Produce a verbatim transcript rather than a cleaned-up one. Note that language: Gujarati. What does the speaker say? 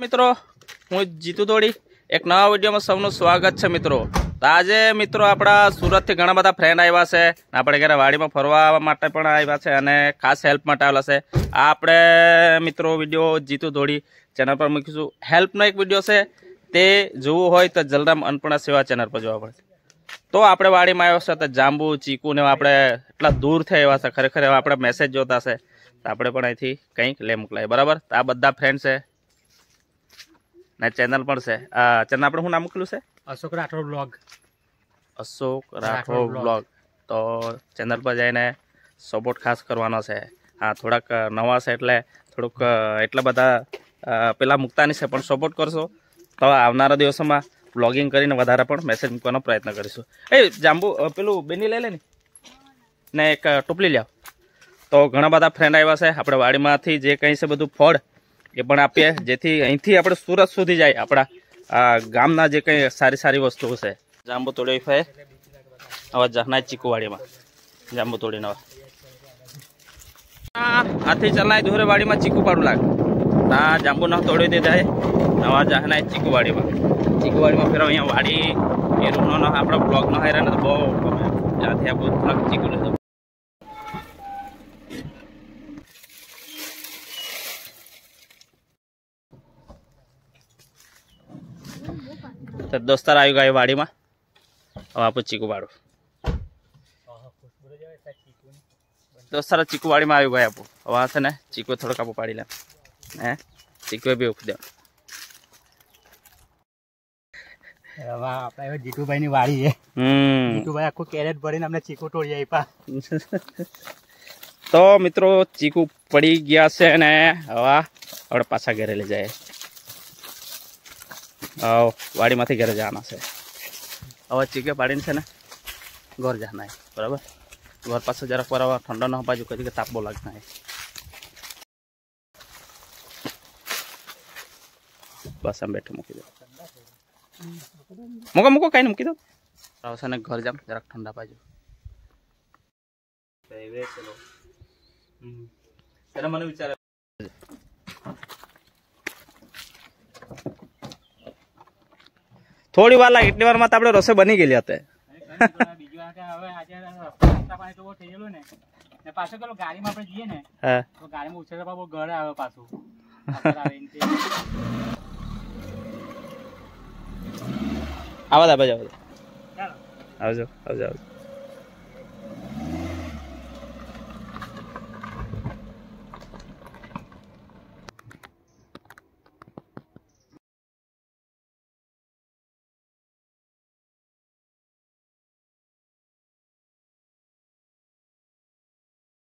મિત્રો હું જીતુ દોડી એક નવા વિડીયોમાં સૌનું સ્વાગત છે મિત્રો। તો આજે મિત્રો આપણા સુરતથી ઘણા બધા ફ્રેન્ડ આવ્યા છે, આપણે ઘરે વાડીમાં ફરવા માટે પણ આવ્યા છે અને ખાસ હેલ્પ માટે આવેલા છે। આ આપણે મિત્રો વિડીયો જીતુ દોડી ચેનલ પર મૂકીશું। હેલ્પનો એક વિડીયો છે, તે જોવું હોય તો જલરામ અન્નપૂર્ણા સેવા ચેનલ પર જોવા પડશે। તો આપણે વાડીમાં આવ્યો છે તો જાંબુ ચીકુ ને આપણે એટલા દૂર થઈ આવ્યા છે, ખરેખર આપણે મેસેજ જોતા છે તો આપણે પણ અહીંથી કંઈક લે મોકલાય બરાબર। તો આ બધા ફ્રેન્ડ છે ને ચેનલ પણ છે। આ ચેનલ આપણે શું નામ મોકલ્યું છે? અશોક રાઠોડ બ્લોગ। અશોક રાઠોડ બ્લોગ। તો ચેનલ પર જઈને સપોર્ટ ખાસ કરવાનો છે। હા, થોડાક નવા છે એટલે થોડુંક એટલા બધા પેલા મૂકતાની છે, પણ સપોર્ટ કરશો તો આવનારા દિવસોમાં બ્લોગિંગ કરીને વધારે પણ મેસેજ મૂકવાનો પ્રયત્ન કરીશું। એ જાંબુ પેલું બેની લઈ લે ને એક ટોપલી લ્યાવ। તો ઘણા બધા ફ્રેન્ડ આવ્યા છે, આપણે વાડીમાંથી જે કંઈ છે બધું ફળ એ પણ આપીએ, જેથી અહીંથી આપણે સુરત સુધી જાય આપણા આ ગામના જે કંઈ સારી સારી વસ્તુઓ છે। જાંબુ તોડી ફાય હવે જહના ચીકુ વાડીમાં જાંબુ તોડીને આથી ચલનાય દોરે વાડીમાં ચીકુ પાડું લાગે ના જાંબુ ના તોડી દીધા નવા જહના ચીકુ વાડીમાં ચીકુ વાડીમાં ફેર અહીંયા વાડી એ રૂમનો આપણા બ્લોગનો હાયરા ને તો બહુ ગમે, ત્યાંથી આપણે થોડાક ચીકુ લીધો। તો દોસ્તાર આવી ગયા વાડીમાં, હવે આપણે ચીકુ પાડું દોસ્તાર ચીકુ વાડીમાં આવી ગયા આપું હવે છે ને ચીકુ થોડોક આપું પાડી લે હે ચીકુ બી ઉખ દે। આપણે જીતુભાઈ ની વાડી છે, જીતુભાઈ આખું કેરેટ ભરીને અમને ચીકુ તોડી આપ્યા। તો મિત્રો ચીકુ પડી ગયા છે ને હવે આપણે પાછા ઘરે લઈ જાય। વાડીમાંથી ઘરે જવાના છે, હવે ચીકે પાડીને છે ને ઘર જવાના બરાબર। ઘર પાસે જરાક વાર ઠંડો ન બાજુ કરી કે તાપ બહુ લાગના બસ આમ બેઠો મૂકી દો મૂકો મૂકો કઈ મૂકી દો છે ને ઘર જામ જરાક ઠંડા બાજુ મને વિચારે થોડી વાર લાગે, એટલી વારમાં તો આપણે રસોઈ બની ગયેલી હતી। આવા દા આવજો આવજો આવજો।